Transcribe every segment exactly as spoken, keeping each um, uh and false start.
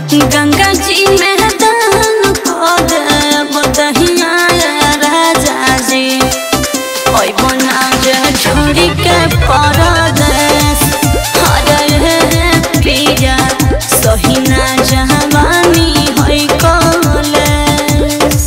गंगा जी में दान को दे बदहिया राजा जी ओई बना जे छोड़ी के परदेस हरे पिया सही ना जवानी होई कॉलेज।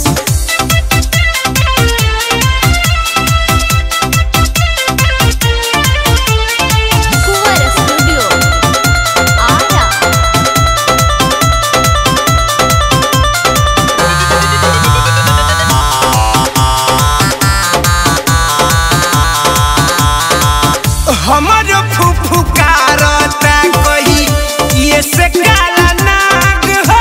हमर फुफुकारता कही ये से काला नाग हो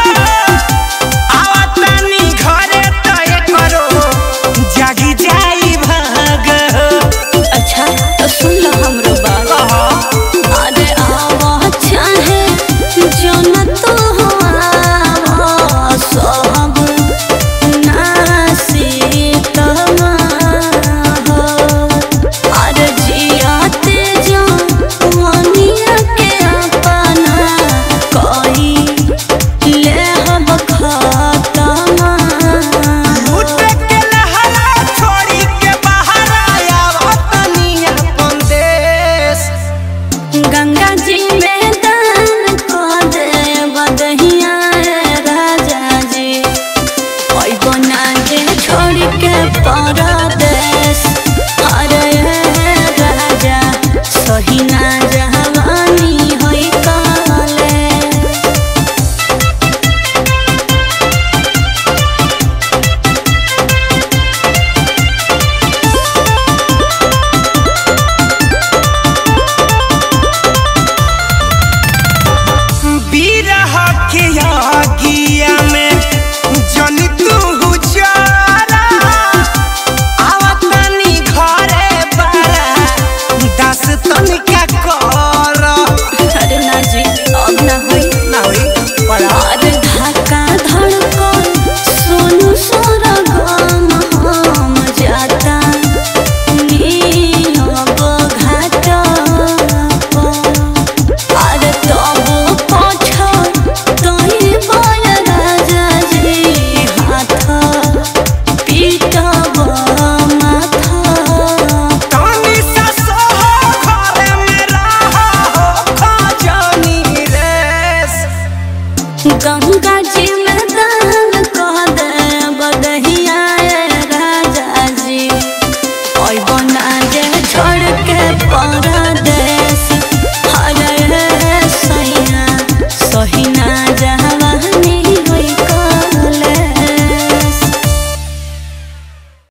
आवतानी घरे तो करो जागी जाई भाग हो। अच्छा तो सुन लो हमरो बात अरे आवा चाहे जो न तो सब नासी तमा हो अरे जियाते जो वनिया के अपना कोई ले हम खतमा लूट के लहरा छोड़ी के बाहर आया वतनी अपन देश। गंगा जी में दान को दे बदहिया राजा जी ओई बना जे छोड़ के परदेस अरे राजा सही ना जवानी होई कॉलेज। बिरह के आगिया में जनी तू जारा आवतनी घरे बारा दस तन क्या कर। अरे ना जी अब ना होई ना होई पड़ा अरे धक्का धड़कन सोनू सोरा गम हम जाता नीलब घाटा अरे तब पछो तोही बय राजा जी हाथ पीटब माथा तनी सा सोहो घरे में रहा हो खजनी रेस। गंगा जी में दान कह दे बदहिया राजा जी ओई बना जे छोड़ के पर